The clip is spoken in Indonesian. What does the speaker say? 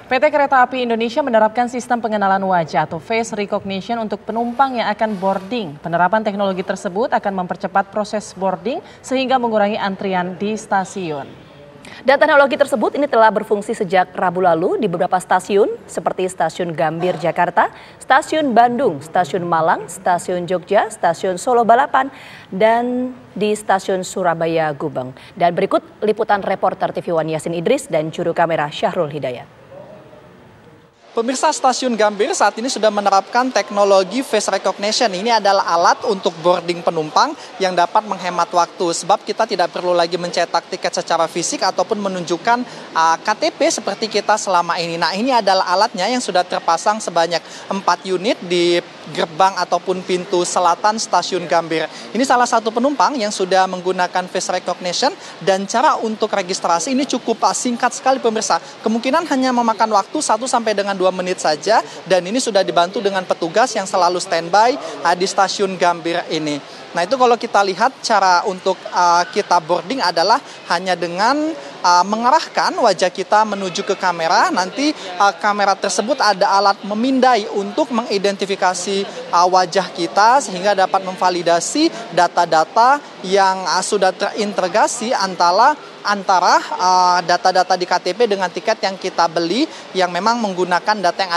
PT Kereta Api Indonesia menerapkan sistem pengenalan wajah atau face recognition untuk penumpang yang akan boarding. Penerapan teknologi tersebut akan mempercepat proses boarding sehingga mengurangi antrian di stasiun. Dan teknologi tersebut ini telah berfungsi sejak Rabu lalu di beberapa stasiun seperti Stasiun Gambir Jakarta, Stasiun Bandung, Stasiun Malang, Stasiun Jogja, Stasiun Solo Balapan, dan di Stasiun Surabaya Gubeng. Dan berikut liputan reporter TV One Yasin Idris dan juru kamera Syahrul Hidayat. Pemirsa, Stasiun Gambir saat ini sudah menerapkan teknologi face recognition. Ini adalah alat untuk boarding penumpang yang dapat menghemat waktu. Sebab kita tidak perlu lagi mencetak tiket secara fisik ataupun menunjukkan KTP seperti kita selama ini. Nah, ini adalah alatnya yang sudah terpasang sebanyak 4 unit di gerbang ataupun pintu selatan Stasiun Gambir. Ini salah satu penumpang yang sudah menggunakan face recognition dan cara untuk registrasi ini cukup singkat sekali pemirsa. Kemungkinan hanya memakan waktu 1 sampai dengan 2 menit saja dan ini sudah dibantu dengan petugas yang selalu standby di Stasiun Gambir ini. Nah, itu kalau kita lihat cara untuk kita boarding adalah hanya dengan mengarahkan wajah kita menuju ke kamera. Nanti kamera tersebut ada alat memindai untuk mengidentifikasi wajah kita sehingga dapat memvalidasi data-data yang sudah terintegrasi antara data-data di KTP dengan tiket yang kita beli yang memang menggunakan data yang